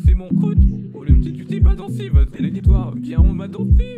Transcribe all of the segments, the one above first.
c'est mon coach. Oh le petit tu t'es pas dansé, vas-y le dis-toi, viens on m'a dansé.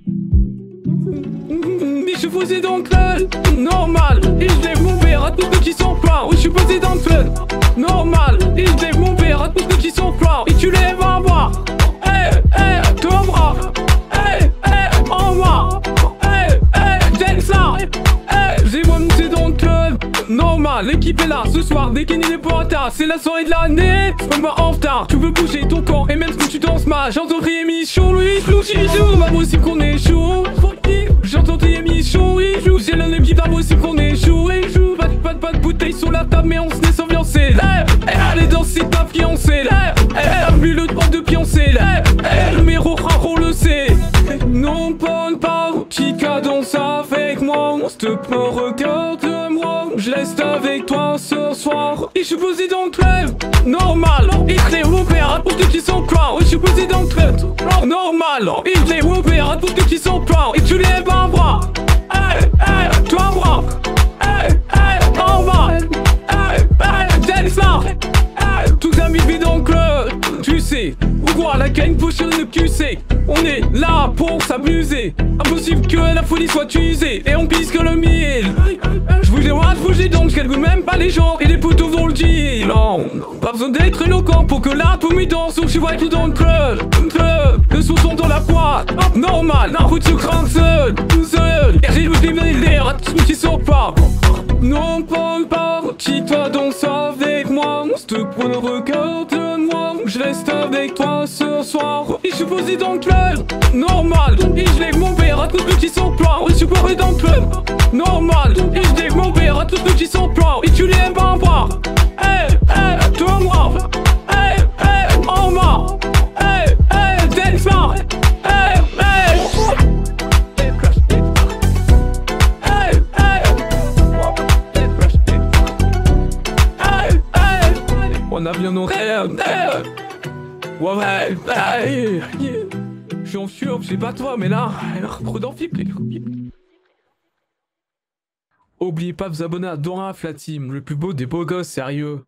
Mais je suis posé dans le club, normal. Et je lève mon verre à tous ceux qui sont pleins. Oui je suis posé dans le club, normal. Et je lève mon verre à tous ceux qui sont pleins. Et tu lèves un bras, toi bras, en bras, j'aime ça. J'ai moi monté dans le club, normal. L'équipe est là ce soir, dégainer les pointards. C'est la soirée de l'année, on va en retard. Tu veux bouger ton corps et même si tu danses mal. J'entends tes émissions, lui, joue. Pas possible qu'on échoue. J'entends tes émissions, oui, joue. C'est l'un des petits pas possible qu'on échoue. Et joue, pas de bouteilles sur la table, mais on se laisse ambiancer. Elle est danser ta fiancée. Elle a plus le droit de pioncer. Le numéro on le sait. Non, pas qui cadence avec moi. S'il te plaît, regarde-moi. Je reste avec toi ce soir. Et je suis posé dans le club, normal. Et je l'ai ouvert pour ceux qui sont pleins. Et je suis posé dans le club, normal. Et je l'ai ouvert pour ceux qui sont pleins. Et tu lèves un bras, toi un bras, en bas, t'es ça. Tout un bébé dans le club, tu sais. Ou quoi, la gagne pour le QC. On est là pour s'amuser. Impossible que la folie soit usée. Et on pisse que le mille. Je bouge donc, je calcule même pas les gens. Et les poteaux vont le dire. Non, pas besoin d'être éloquent pour que la pomme danse. Donc je vois tout dans le club. Le sous sont dans la boîte. Normal, la route se craint seul. Et j'ai le l'air à tous ceux qui sont pas. Non, pas, qui toi danse avec moi. S'il te plaît, regarde-moi. Je reste avec toi ce soir. Et je suis posé dans le club, normal. Et je lève mon verre à tous ceux qui sont pleins. Et je suis posé dans le club, normal. Et je lève mon verre à tous ceux qui sont pleins. Et tu lèves un bras, toi moi, en bas, t'es ça. On a bien nos rêves. Ouais. Je suis en furbe, je sais pas toi, mais là, prenons flip. Oubliez pas de vous abonner à Dora Flatim, le plus beau des beaux gosses, sérieux.